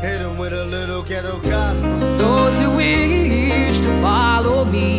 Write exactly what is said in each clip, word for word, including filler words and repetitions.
Hit him with a little ghetto gospel. Those who wish to follow me,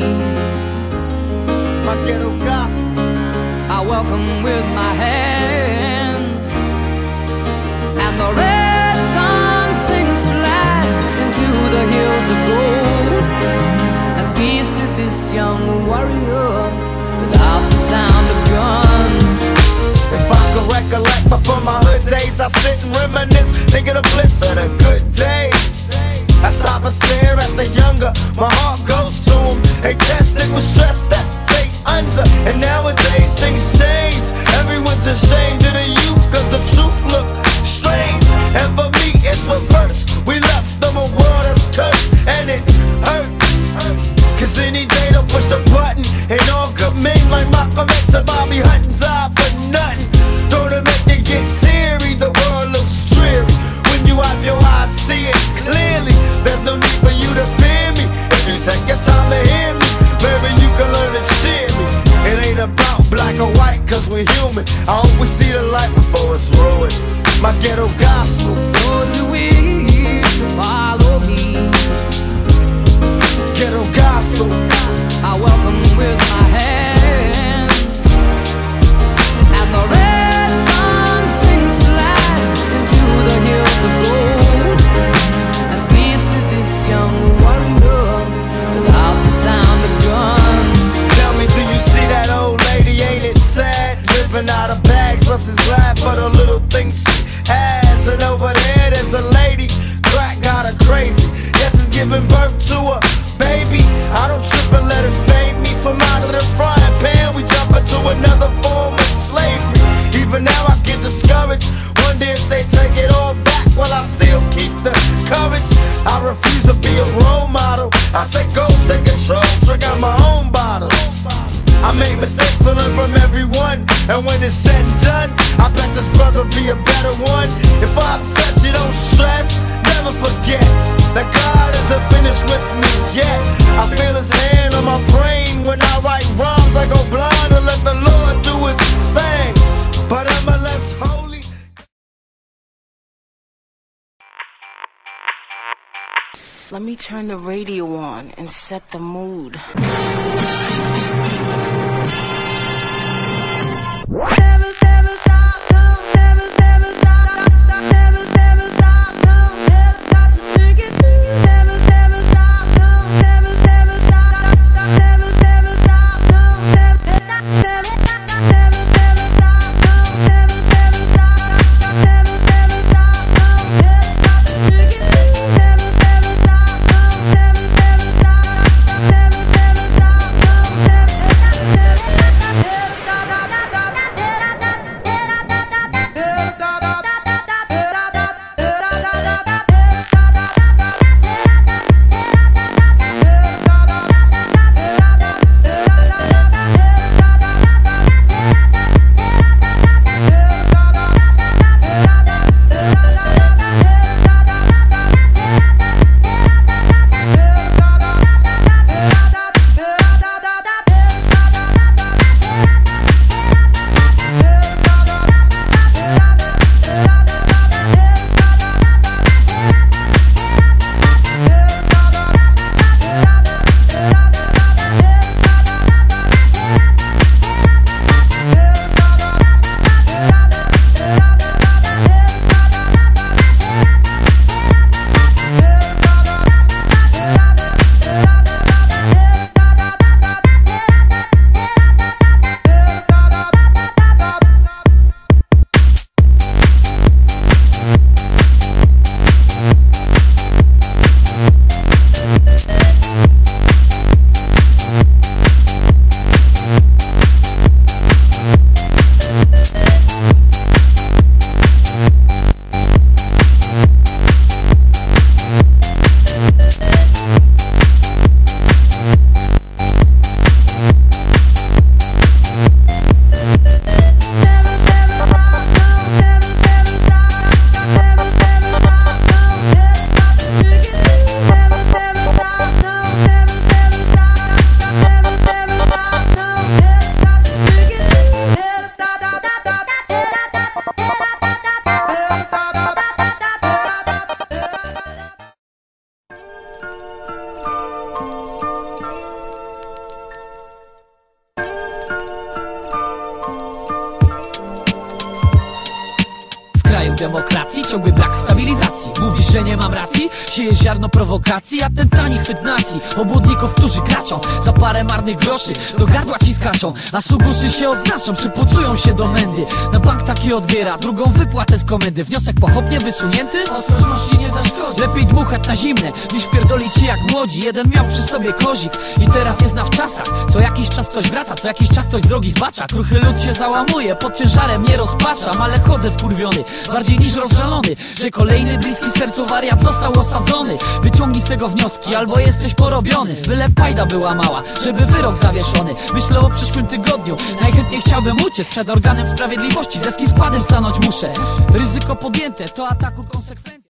my ghetto gospel, I welcome with my hands. And the red sun sings to last into the hills of gold. And peace to this young warrior without the sound of guns. If I could recollect before my hood days, I sit and reminisce, think of the bliss of the good days. I stop and stare at the younger, my heart goes to them. They tested with stress that they under, and nowadays things change. Everyone's ashamed of the youth, cause the truth look strange. And for me it's reverse, we left them a world that's cursed, and it hurts. Cause any day they'll push the button, and all good men like Malcolm X and Bobby Hutton die for nothing. Don't it make you get teary, the world looks dreary. When you have your eyes, see it clearly. There's no need for you to fear me. If you take your time to hear me, maybe you can learn to cheer me. It ain't about black or white, cause we're human. I hope we see the light before it's ruined. My ghetto gospel. Those who wish to follow me, Ghetto gospel, I welcome with my hands. And the red sun sings to last into the hills of gold. And peace to this young warrior without the sound of guns. tell me, do you see that old lady? Ain't it sad? Living out of bags, plus is glad for the little things she has. And over there, there's a lady, crack got her crazy. Yes, it's giving birth to a baby. I don't trip and let it fade me. From out of the frying pan, we jump into another form of slavery. Even now I get discouraged, wonder if they take it all back. While I still keep the courage, I refuse to be a role model. I say go, take control, drink out my own bottles. I make mistakes to learn from everyone, and when it's said and done, I bet this brother be a better one. If I upset you, don't stress, never forget that God isn't finished with me yet. I feel his hand on my brain when I write rhymes. I go blind and let the Lord do his thing, but I'm a less holy. Let me turn the radio on and set the mood. Never w demokracji, ciągły brak stabilizacji. Mówisz, że nie mam racji? Sieje ziarno prowokacji, a ten tani chwyt nacji obłudników, którzy kraczą za parę marnych groszy, do gardła ci skaczą, a sugusy się odznaczą, przypucują się do mędy. Na bank taki odbiera drugą wypłatę z komendy. Wniosek pochopnie wysunięty? Ostrożności nie zaszkodzi. Lepiej dmuchać na zimne, niż pierdolić się jak młodzi. Jeden miał przy sobie kozik i teraz jest na wczasach. Co jakiś czas ktoś wraca, co jakiś czas ktoś z drogi zbacza. Kruchy lud się załamuje, pod ciężarem nie rozpaczam, ale chodzę wkurwiony, bardziej niż rozżalony, że kolejny bliski sercu wariat został osadzony. Wyciągnij z tego wnioski, albo jesteś porobiony. Byle pajda była mała, żeby wyrok zawieszony. Myślę o przyszłym tygodniu, najchętniej chciałbym uciec przed organem sprawiedliwości. Ze składem stanąć muszę. Ryzyko podjęte, to ataku konsekwencji.